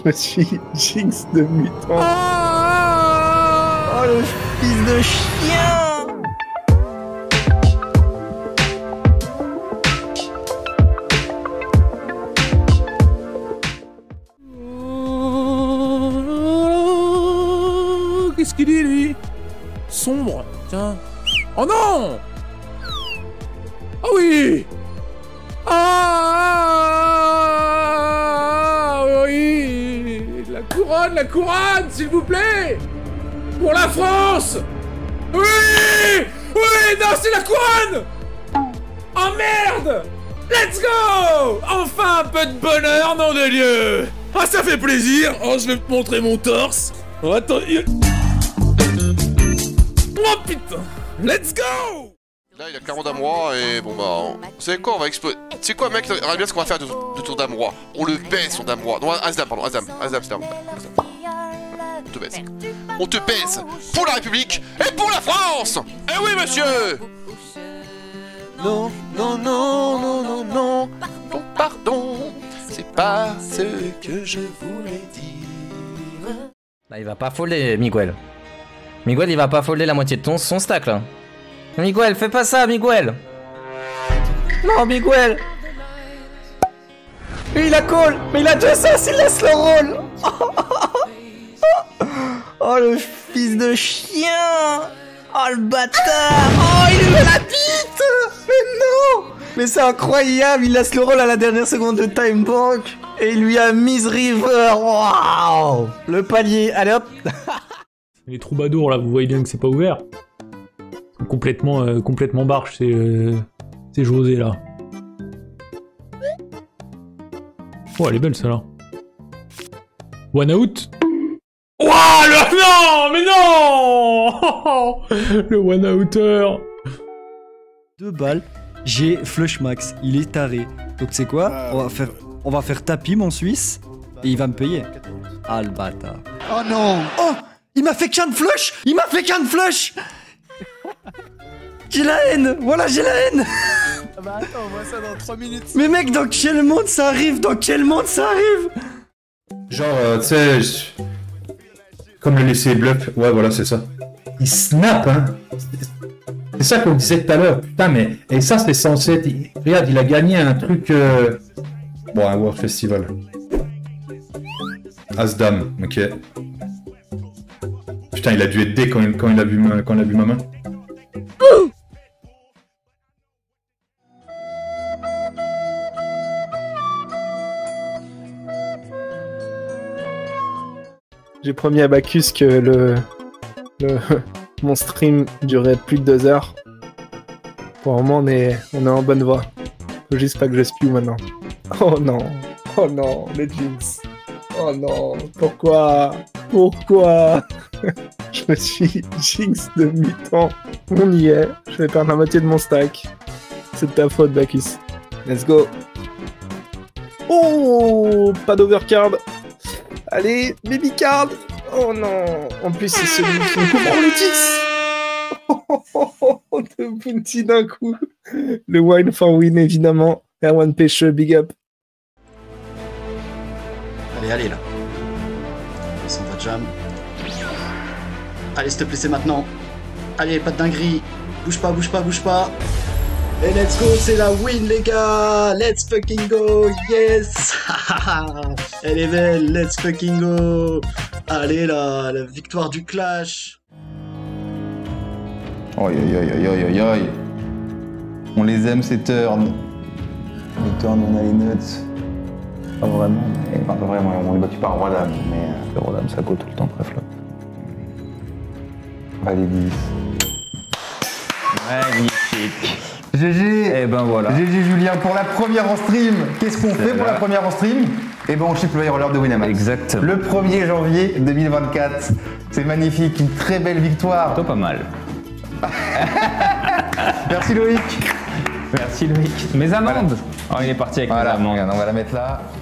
me suis jinx de mutant. Oh le fils de chien. Qu'est-ce qu'il est lui? Sombre, tiens. Oh non! Ah oui! Ah oui! La couronne, s'il vous plaît! Pour la France! Oui! Oui! Non, c'est la couronne! Oh merde! Let's go! Enfin un peu de bonheur, nom de Dieu! Ah, ça fait plaisir! Oh, je vais te montrer mon torse! Oh, attends... Oh putain! Let's go! Là, il a clairement d'amour et bon bah... Vous savez quoi, on va exploser... C'est quoi, mec? Regarde bien ce qu'on va faire de tour d'amour. On le baisse, son d'amour. Non, Asdam, pardon, Asdam, c'est d'amour. On te baisse. On te baise pour la République et pour la France! Eh oui, monsieur! Non, non, non, non, non, non, pardon, pardon, c'est pas ce que je voulais dire. Là, il va pas folder, Miguel. Miguel, il va pas folder la moitié de son stack, là. Miguel, fais pas ça, Miguel. Non, Miguel. Et il a call, mais il a deux sauces, il laisse le rôle. Oh, le fils de chien. Oh, le bâtard. Oh, il lui met la bite. Mais non. Mais c'est incroyable, il laisse le rôle à la dernière seconde de Time Bank. Et il lui a Miss River. Waouh. Le palier, allez hop. Les troubadours là, vous voyez bien que c'est pas ouvert. Complètement barge, c'est José là. Oh, elle est belle celle-là. One out. Ouah, non, mais non. Le one outer. 2 balles, j'ai flush max, il est taré. Donc c'est quoi? On va faire tapis mon Suisse et il va me payer. Ah le bâtard. Oh non. Oh, il m'a fait qu'un de flush. Il m'a fait qu'un de flush. J'ai la haine. Voilà, j'ai la haine. Ah bah attends, on voit ça dans 3 minutes. Mais mec, dans quel monde ça arrive? Dans quel monde ça arrive? Genre, tu sais, comme le laisser bluff, ouais, voilà, c'est ça. Il snap, hein. C'est ça qu'on disait tout à l'heure, putain, mais. Et ça, c'est censé être. Regarde, il a gagné un truc. Bon, un World Festival. As-Dame, ok. Putain, il a dû être dé quand il a vu ma main. J'ai promis à Bacchus que mon stream durait plus de 2 heures. Pour le moment, on est en bonne voie. Faut juste pas que je spew maintenant. Oh non, les jinx. Oh non, pourquoi? Je me suis jinx de mutant. On y est, je vais perdre la moitié de mon stack. C'est de ta faute, Bacchus. Let's go. Oh, pas d'overcard. Allez, baby card. Oh non. En plus, c'est celui qui me coupe le tix. De bounty d'un coup. Le wine for win, évidemment. Erwan Pêcheux, big up. Allez là. On va jam. Allez, s'il te plaît, c'est maintenant. Allez, pas de dinguerie. Bouge pas. Et let's go, c'est la win, les gars. Let's fucking go, yes. Elle est belle, let's fucking go. Allez là, la victoire du clash. Oi. On les aime ces turns. Les turns, on a les nuts. Pas vraiment, mais... Enfin, pas vraiment, on est battu par Roi Dame, mais... Le Roi Dame, ça go tout le temps, bref là. Allez, 10. Magnifique. GG. Et ben voilà. GG Julien pour la première en stream. Qu'est-ce qu'on fait pour la première en stream? Et ben on ship le roller de Winamax. Exactement. Le 1er janvier 2024. C'est magnifique, une très belle victoire. Plutôt pas mal. Merci Loïc. Merci Loïc. Mes amendes. Voilà. Oh, il est parti avec mes amendes. Regarde, on va la mettre là.